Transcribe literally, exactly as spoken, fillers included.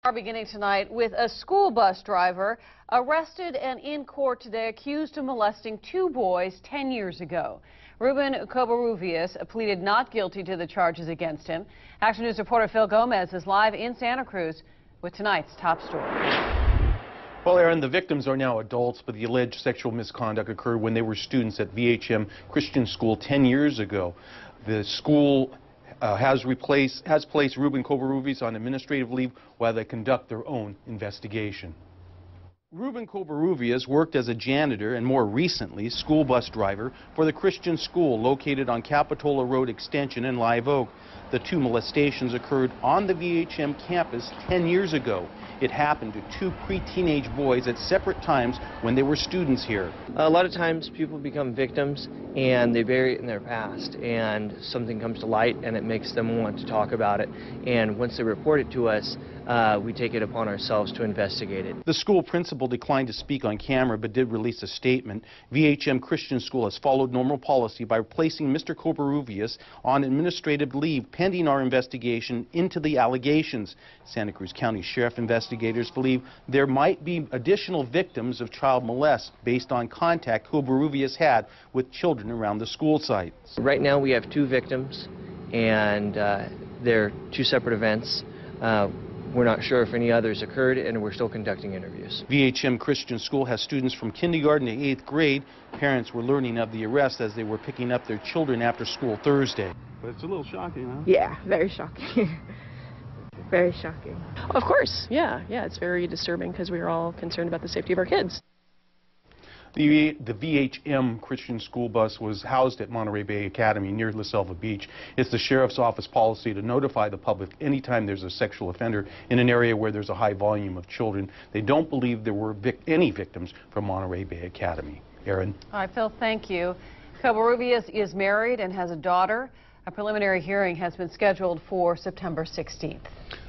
Are beginning tonight with a school bus driver arrested and in court today accused of molesting two boys ten years ago. Ruben Covarrubias pleaded not guilty to the charges against him. Action News reporter Phil Gomez is live in Santa Cruz with tonight's top story. Well, Aaron, the victims are now adults, but the alleged sexual misconduct occurred when they were students at V H M Christian School ten years ago. The school Uh, has replaced has placed Ruben Covarrubias on administrative leave while they conduct their own investigation. Ruben Covarrubias worked as a janitor and more recently school bus driver for the Christian school located on Capitola Road Extension in Live Oak. The two molestations occurred on the V H M campus ten years ago. It happened to two pre-teenage boys at separate times when they were students here. A lot of times people become victims and they bury it in their past, and something comes to light and it makes them want to talk about it, and once they report it to us, uh, we take it upon ourselves to investigate it. The school principal declined to speak on camera but did release a statement. V H M Christian School has followed normal policy by placing Mister Covarrubias on administrative leave pending our investigation into the allegations. Santa Cruz County Sheriff investigators believe there might be additional victims of child molest based on contact Covarrubias had with children around the school site. Right now we have two victims, and uh, they're two separate events. Uh, We're not sure if any others occurred, and we're still conducting interviews. V H M Christian School has students from kindergarten to eighth grade. Parents were learning of the arrest as they were picking up their children after school Thursday. But it's a little shocking, huh? Yeah, very shocking. Very shocking. Of course, yeah, yeah, it's very disturbing because we are all concerned about the safety of our kids. The, the V H M Christian school bus was housed at Monterey Bay Academy near La Selva Beach. It's the sheriff's office policy to notify the public anytime there's a sexual offender in an area where there's a high volume of children. They don't believe there were vic any victims from Monterey Bay Academy. Aaron? All right, Phil, thank you. Covarrubias is married and has a daughter. A preliminary hearing has been scheduled for September sixteenth.